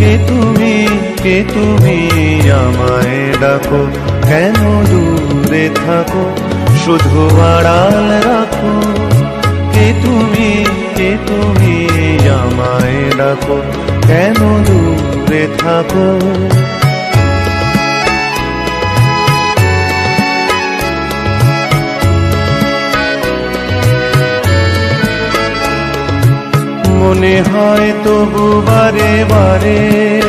কে তুমি আমায় ডাকো, কেন দূরে থাকো, শুধু আড়াল রাখো। কে তুমি আমায় ডাকো, কেন দূরে থাকো। মনে হয় তবু বারে বারে,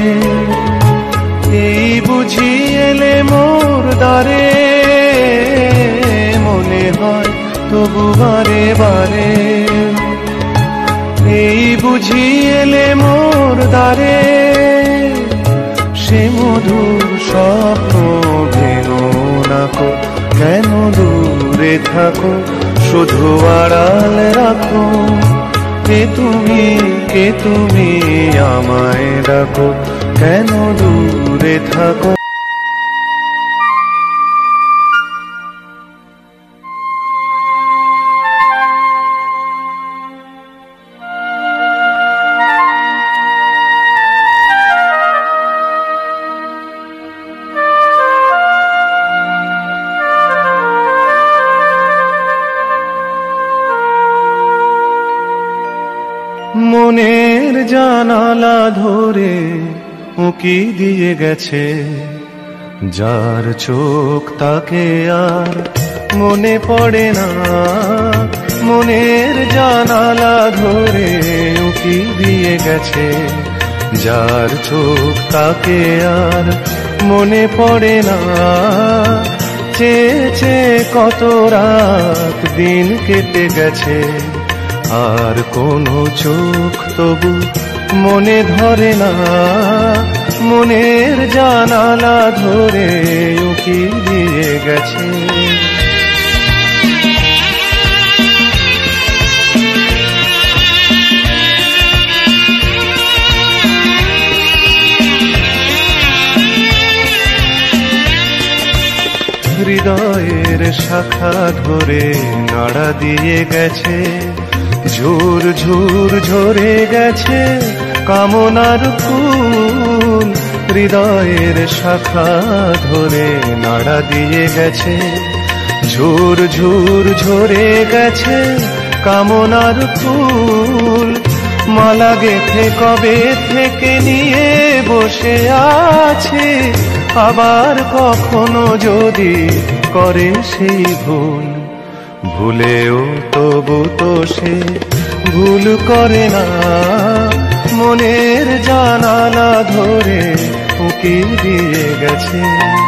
এই বুঝি এলে মোর দ্বারে। মনে হয় তবু বারে বারে, এই বুঝি এলে মোর দ্বারে। সে মধুর স্বপ্ন ভেঙো নাকো, কেন দূরে থাকো, শুধু আড়াল রাখো। কে তুমি আমায় ডাকো, কেন দূরে থাকো। মনের জানালা ধরে উঁকি দিয়ে গেছে, যার চোখ তাকে আর মনে পড়ে না। মনের জানালা ধরে উঁকি দিয়ে গেছে, যার চোখ তাকে আর মনে পড়ে না। চেয়ে কত রাত দিন কেটে গেছে, আর কোনো চোখ তবু মনে ধরে না। মনের জানালা ধরে উঁকি দিয়ে গেছে। হৃদয়ের শাখা ধরে নাড়া দিয়ে গেছে, ঝুর ঝুর ঝরে গেছে কামনার ফুল। হৃদয়ের শাখা ধরে নাড়া দিয়ে গেছে, ঝুর ঝুর ঝরে গেছে কামনার ফুল। মালা গেথে কবে থেকে নিয়ে বসে আছে, আবার কখনো যদি করে সেই ভুল। ভুলেও তবু তো সে ভুল করে না, মনের জানালা ধরে উঁকি দিয়ে গেছে।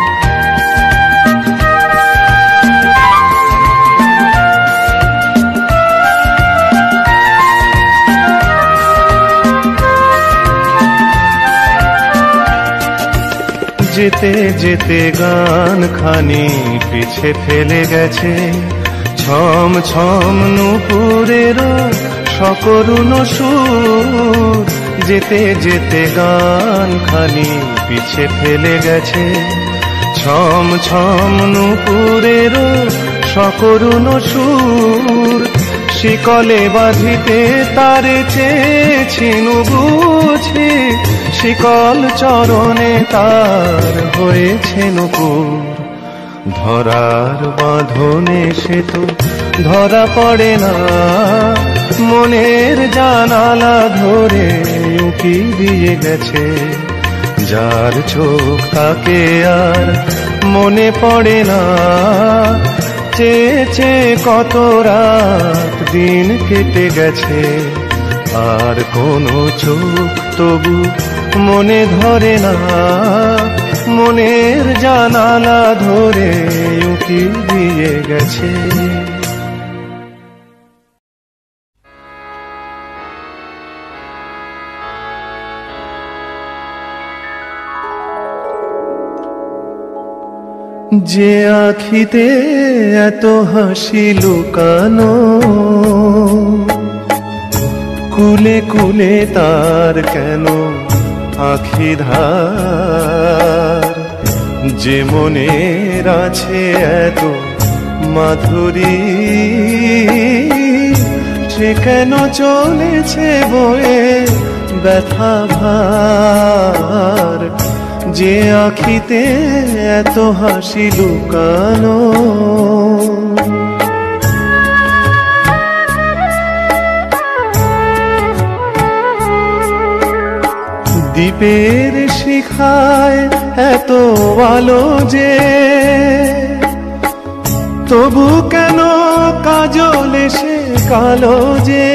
যেতে যেতে গান খানি পিছে ফেলে গেছে, ছম ছম নুপুরেরও সকরুণ সুর। যেতে যেতে গান খানি পিছে ফেলে গেছে, ছম ছম নুপুরেরও সকরুণ সুর। শিকলে বাঁধিতে তারে চেয়েছিনু বুঝি, শিকল চরণে তার হয়েছে নূপুর। ধরার বাঁধনে সে তো ধরা পড়ে না, মনের জানালা ধরে উঁকি দিয়ে গেছে। যার চোখ তাকে আর মনে পড়ে না, চেয়ে কত রাত দিন কেটে গেছে, আর কোনো চোখ তবু মনে ধরে না। মনের জানালা ধরে উঁকি দিয়ে গেছে। যে আখিতে এত হাসি লুকানো, কুলে কুলে তার কেন আখি ধার। যে মনের আছে এত মাধুরী, সে কেন চলেছে বয়ে ব্যথা ভার, যে আখিতে এত হাসি লুকানো। দ্বীপের শিখায় এত আলো যে, তবু কেন কাজল এসে কালো যে।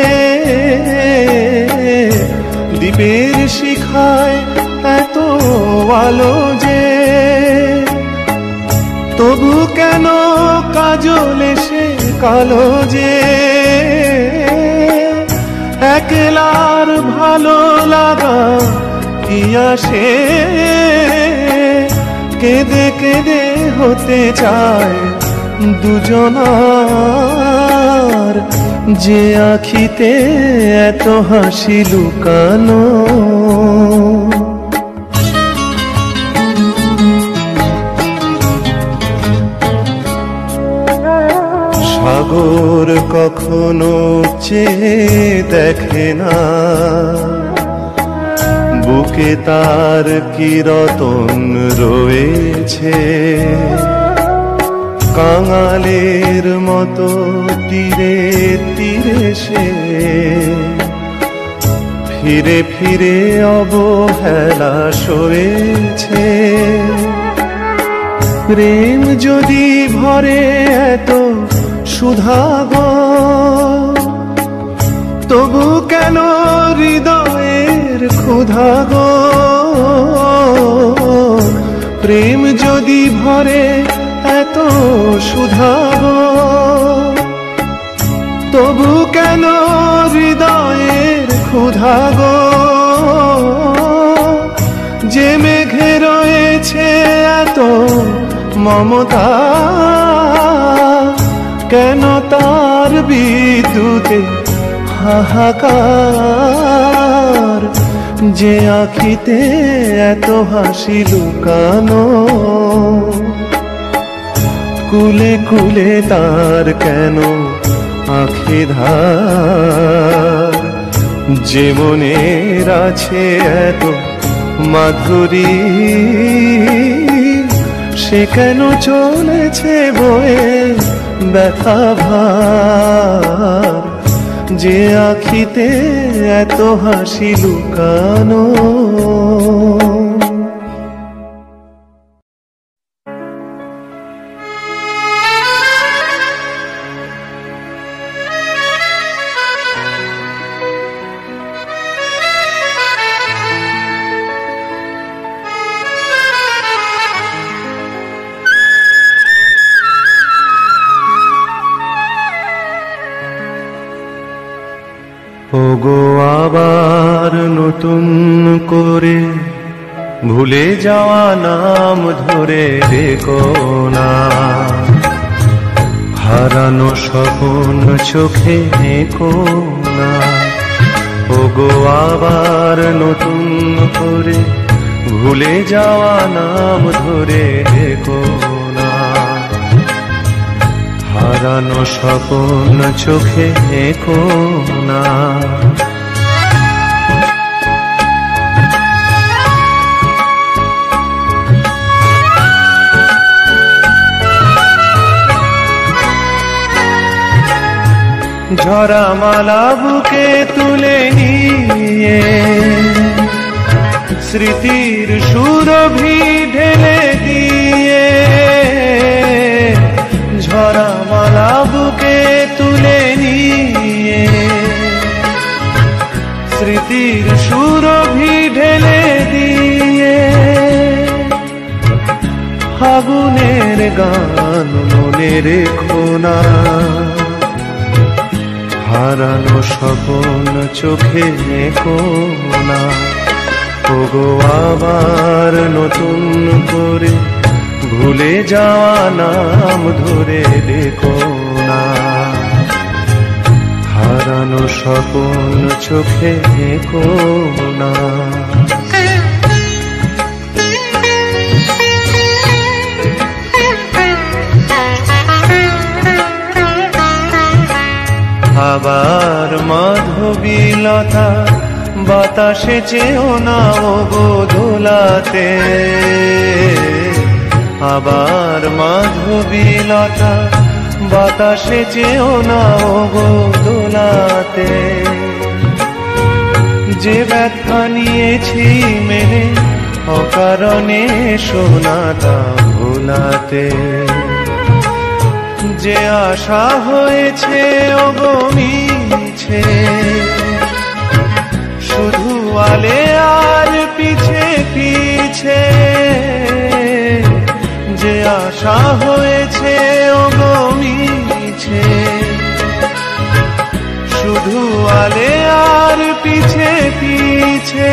দ্বীপের শিখায় এত আলো যে, তবু কেন কাজল এসে কালো যে। একলার ভালো লাগা কি আসে, কেঁদে কেঁদে হতে চায় দুজনার, যে আখিতে এত হাসি লুকানো। সাগর কখনো চেয়ে দেখে না, বুকে তার কি রতন রয়েছে। কাঙালের মতো তীরে তীরে সে, ফিরে ফিরে অবহেলা সয়েছে। প্রেম যদি ভরে এত সুধাগো, তবু কেন হৃদয়ের ক্ষুধাগো। প্রেম যদি ভরে এত সুধাগো, তবু কেন হৃদয়ের ক্ষুধাগো। যে মেঘে রয়েছে এত মমতা, কেন তার বিদ্যুতে হাহাকার, যে আখিতে এত হাসি লুকানো। কুলে কুলে তার কেন আঁখি ধার, যে মনের আছে এত মাধুরী, সে কেন চলেছে বয়ে ব্যথা ভার, যে আখিতে এত হাসি লুকানো। ওগো আবার নতুন করে ভুলে যাওয়া নাম ধরে রেখো না, হারানো স্বপ্ন চোখে নেকো না। ওগো আবার নতুন করে ভুলে যাওয়া নাম ধরে রেখো না, হারানো স্বপ্ন চোখে নেকো না। ঝরা মালা বুকে তুলে নিয়ে, স্মৃতির সুরভি ঢেলে দিয়ে। ঝরা মালা বুকে তুলে নিয়ে, স্মৃতির সুরভি ঢেলে দিয়ে। ফাগুনের গান মনে রেখো না, হারানো স্বপ্ন চোখে নেকো না। ওগো আবার নতুন করে ভুলে যাওয়া নাম ধরে রেখো না, হারানো স্বপ্ন চোখে নেকো না। আবার মাধবীলতা বাতাস বাতাসে চেয়েও না ও গো দোলাতে, আবার মাধবীলতা বাতাসে চেয়েও না ও গো দোলাতে। যে ব্যথা নিয়েছি মেনে অকারণে শোনাটা ভোলাতে, যে আশা হয়েছে ও গো মিছে, শুধু আলে আর পিছে পিছে। যে আশা হয়েছে ও গো মিছে, শুধু আলে আর পিছে পিছে।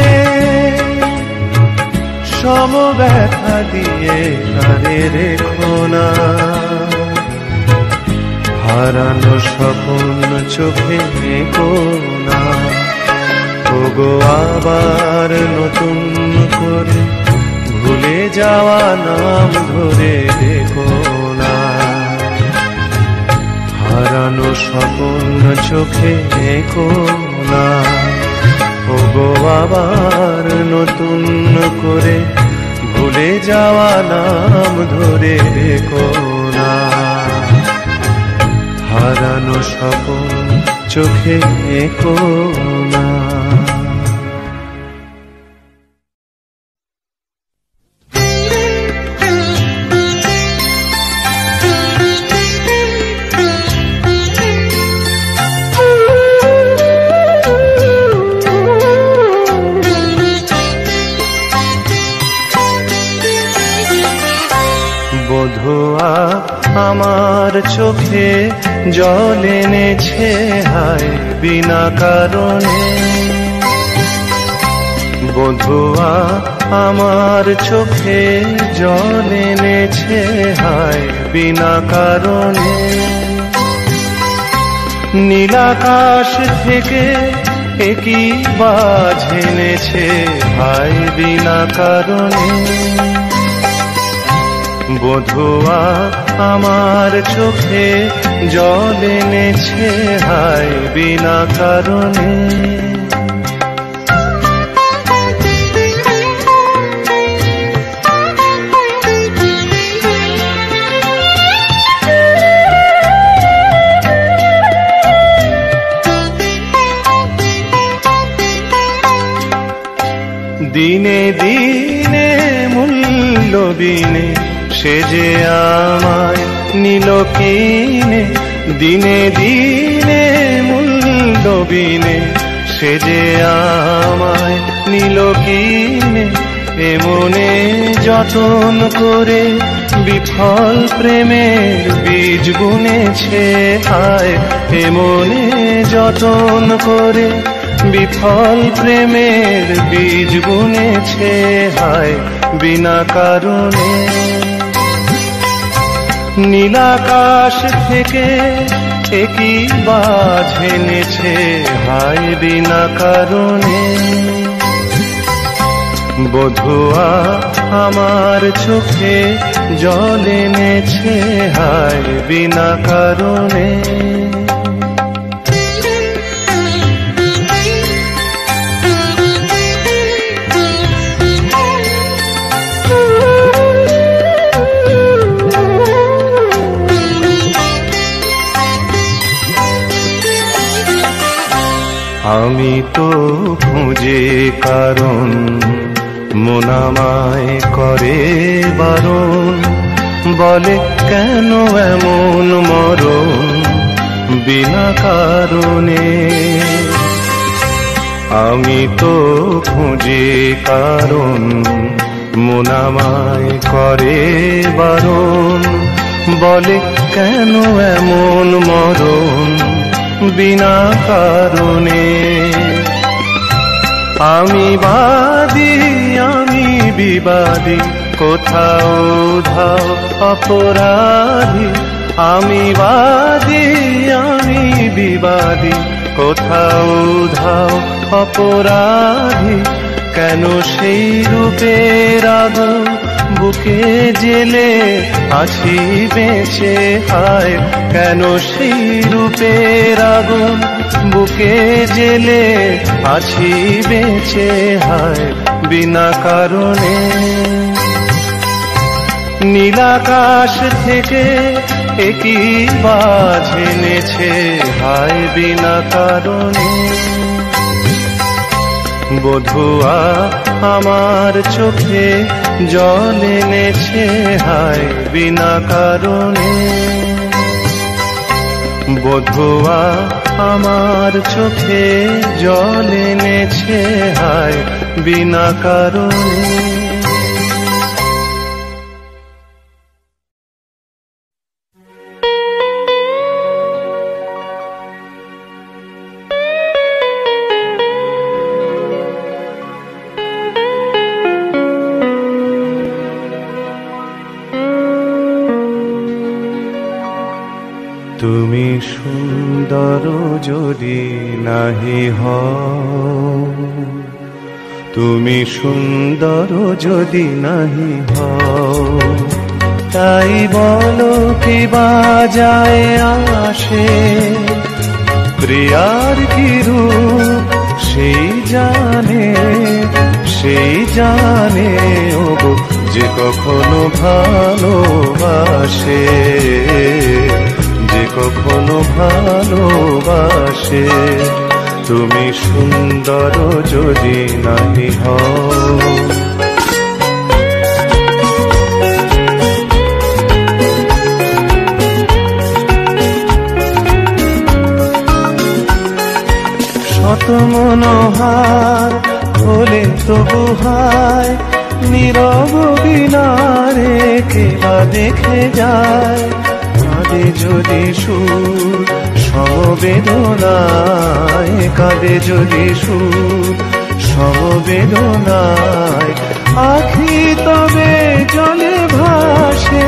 সম ব্যথা দিয়ে কারে রেখো না, হারানো স্বপ্ন চোখে দেখো না। ওগো আবার নতুন করে ভুলে যাওয়া নাম ধরে দেখো না, হারানো স্বপ্ন চোখে দেখো না। ওগো আবার নতুন করে ভুলে যাওয়া নাম ধরে দেখো না, হারানো স্বপ্ন চোখে দেখো না। বধুয়া আমার চোখে জল এনেছে হায় বিনা কারণে, বধুয়া আমার চোখে জল এনেছে হায় বিনা কারণে। নীলাকাশ থেকে একই বাজ এনেছে হায় বিনা কারণে। বধুয়া আমার চোখে জল এনেছে হায় বিনা কারণে। দিনে দিনে মূল্যবিনে সে যে আমায় নিল কিনে, দিনে দিনে মূল্যবিনে সে যে আমায় নিল কিনে। এমনে যতন করে বিফল প্রেমের বীজ বুনেছে হায়, এমনে যতন করে বিফল প্রেমের বীজ বুনেছে হায় বিনা কারণে। নীলাকাশ থেকে একই বাজ এনেছে হায় বিনা কারণে। বধুয়া আমার চোখে জল এনেছে হায় বিনা কারণে। আমি তো খুঁজে কারণ মন আমায় করে বারণ, বলে কেন এমন মরণ বিনা কারণে। আমি তো খুঁজে কারণ মন আমায় করে বারণ, বলে কেন এমন মরণ বিনা কারণে। আমি বাদী আমি বিবাদী কোথাও ধাও অপরাধী, আমি বাদী আমি বিবাদী কোথাও ধাও অপরাধী। কেন সেই রূপের আগুন বুকে জেলে আছি বেঁচে, হায় কেন সেই রূপের আগুন বুকে জেলে আছি বেঁচে, হায় বিনা কারণে। নীলাকাশ থেকে একই বাজ এনেছে, হায় বিনা কারণে। বধুয়া আমার চোখে জল এনেছে, হায় বিনা কারণে। বধুয়া আমার চোখে জল এনেছে, হায় বিনা কারণে। তুমি সুন্দর যদি নাহি হও, তুমি সুন্দর যদি নাহি হও, তাই বলো কি বাজায় আসে, প্রিয়ার কি রূপ সেই জানে, সেই জানে ওগো যে কখনো ভালোবাসে, যে কখনো ভালোবাসে। তুমি সুন্দর যদি নাহি হও। শত মনোহার হলে তবু হায়, নীরব বিনারে কেবা দেখে যায়। কাঁদে যদি সুর সমবেদনায়, কাঁদে যদি সুর সমবেদনায়, আখি তবে জলে ভাসে।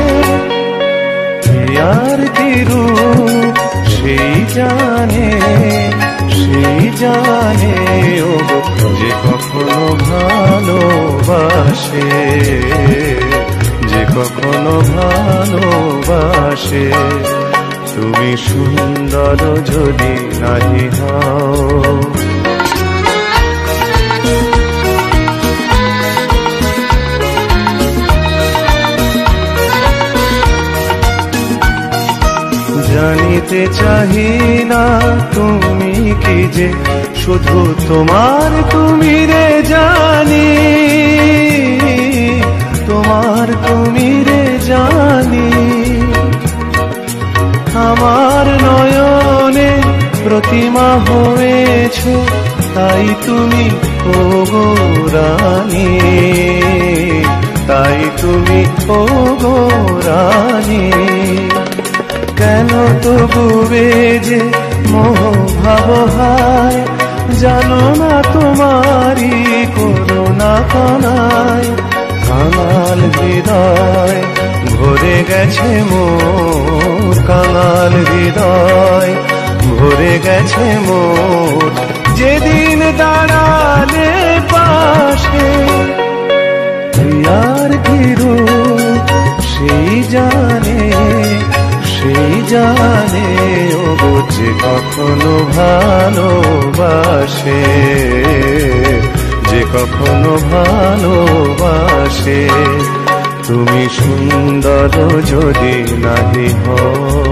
আর কি রূপ সেই জানে, সেই জানে ওগো যে কখনো ভালোবাসে, যে কখনো ভালোবাসে। তুমি সুন্দর যদি নাহি হও। জানিতে চাহি না তুমি কি যে শুধু তোমার তুমি রে জানি, তোমার তুমি রে জানি। আমার নয়নে প্রতিমা হয়েছ, তাই তুমি ওগো রানী, তাই তুমি ওগো রানী। কেন তবুবে যে মোহ ভাব হায়, জানো না তোমারি করুণা কানায়। কাঙাল হৃদয় ভরে গেছে মোর, কাঙাল হৃদয় ভরে গেছে মোর। যেদিন দাঁড়ালে পাশে, আর কি রূপ সেই জানে, সেই জানে ওগো যে কখনো ভালোবাসে, যে কখনো ভালোবাসে। তুমি সুন্দর যদি নাহি হও।